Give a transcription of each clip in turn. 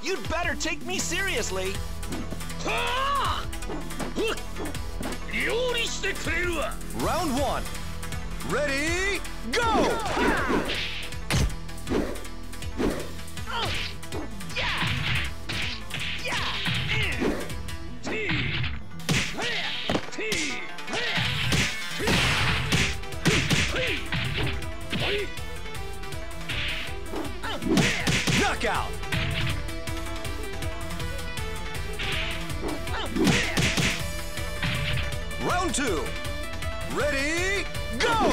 You'd better take me seriously. 料理してくれるわ。 Round 1. Ready, go! Knockout! Round 2. Ready, go!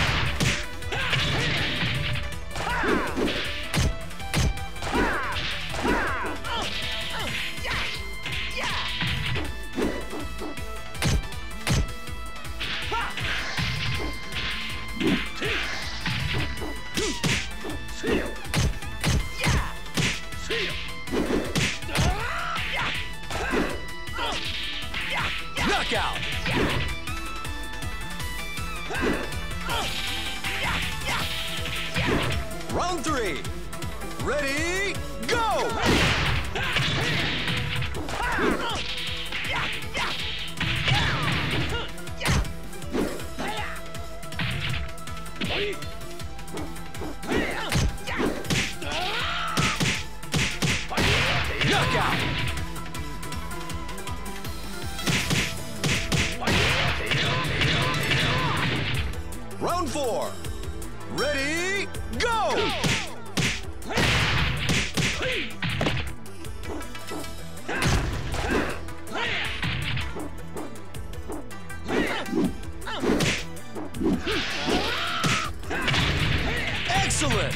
Knockout! Round 3. Ready, go! Knockout! Round 4. Ready, go! Excellent!